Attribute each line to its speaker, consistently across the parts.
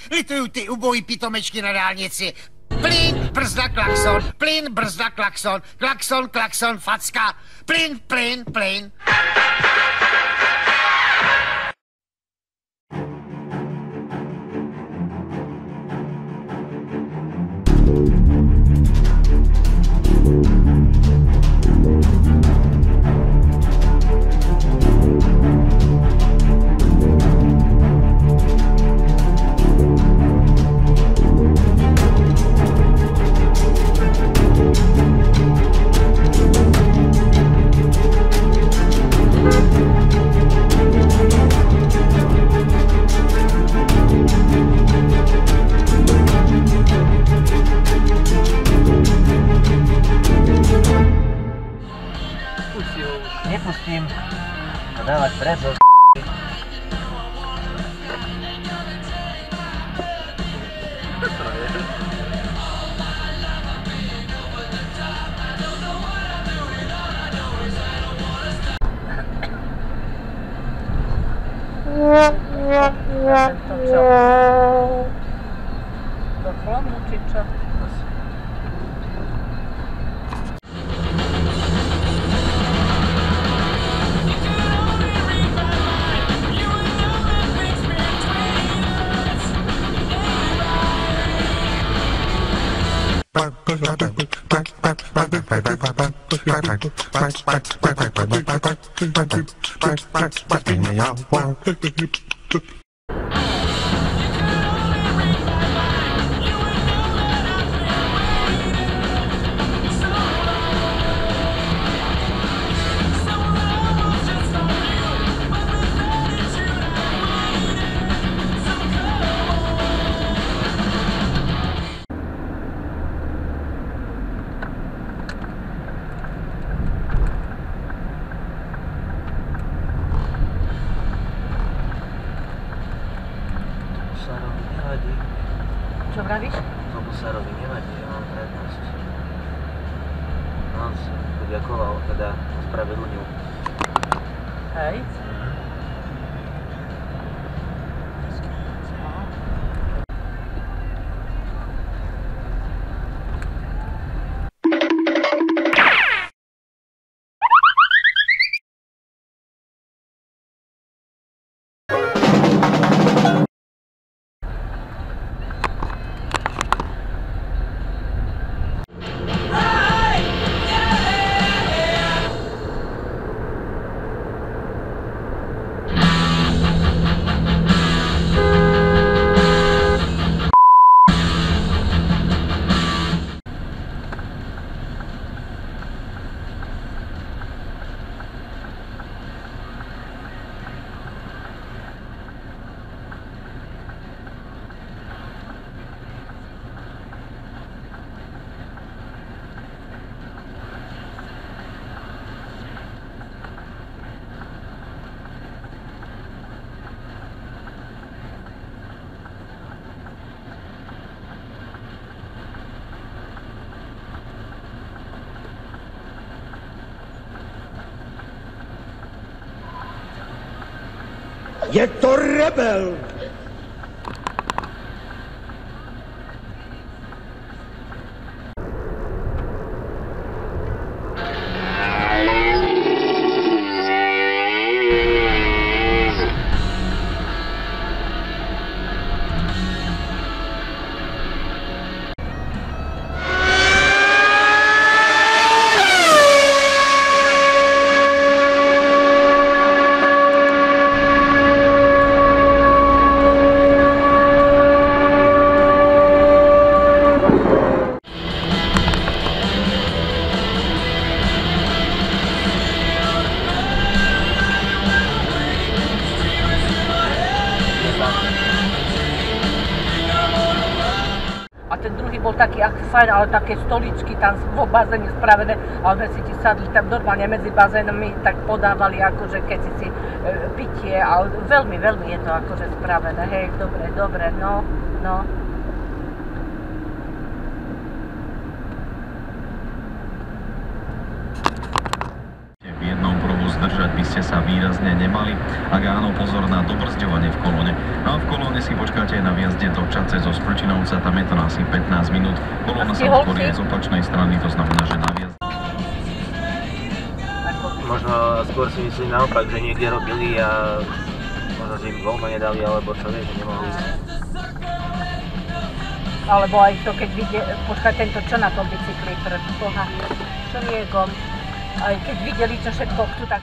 Speaker 1: litujú ty ubojí pitomečky na dálnici. Plyn, brzda, klakson, plyn, brzda, klakson, klakson, klakson, facka, plyn, plyn, plyn.
Speaker 2: Nepustím. Dávať preto.
Speaker 3: Do chlomu či čo?
Speaker 2: Busárovi nevadí.
Speaker 3: Čo vravíš?
Speaker 2: To Busárovi nevadí, že mám prednosť. On sa poďakoval, teda ospravedlnil.
Speaker 3: Hej.
Speaker 1: Je to rebel!
Speaker 3: A ten druhý bol taký fajn, ale také stoličky tam vo bazéne spravené, ale si ti sadli tam normálne medzi bazénami, tak podávali akože keď si pitie, ale veľmi, veľmi je to akože spravené, hej, dobre, no.
Speaker 4: V jednom provu zdržať by ste ste sa výrazne nemali? Ak áno, pozor na dobrzďovanie v kolóne. No a v kolóne si počkáte aj na výjazde do Čadce zo Sprčinovca, tam je to na asi 15 minút. Kolóna sa otvorí aj z opačnej strany, to znamená, že na výjazd...
Speaker 2: Možno skôr si myslí naopak, že niekde robili a možno, že im voľno nedali, alebo čo vie, že nemohli ísť.
Speaker 3: Alebo aj to, keď vidie, počkaj, tento čo na tom bicykli pred Boha, čriekom, aj keď videli, čo všetko chcú, tak...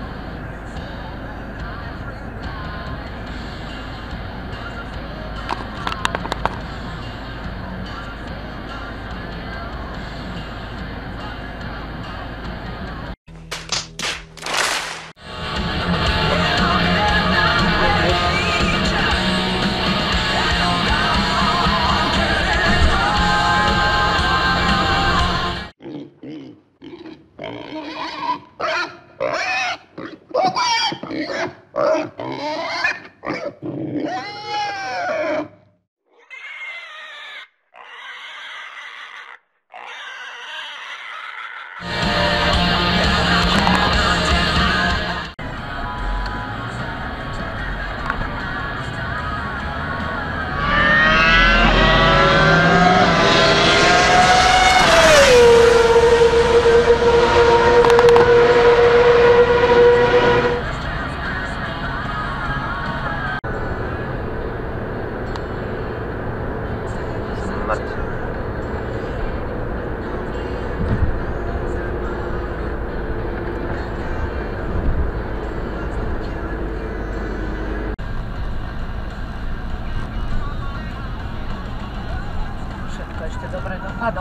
Speaker 3: Všetko ešte dobre dopadlo.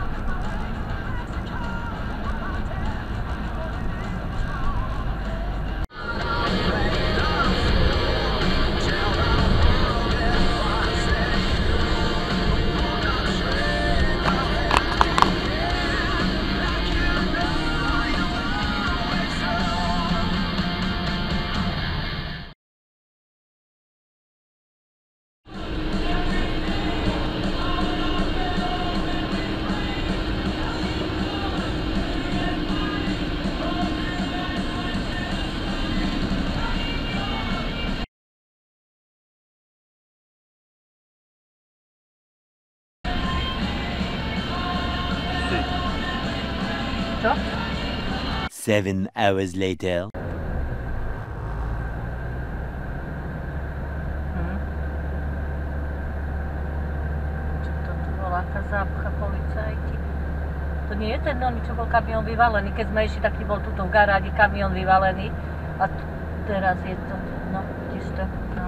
Speaker 3: Čo?
Speaker 5: 7 hours later.
Speaker 3: Čo to tu bola, aká zápcha policajti? To nie je ten, čo bol kamión vyvalený, keď sme išli, taký bol tuto v garáži kamión vyvalený a teraz je to, no, vidíš to, no.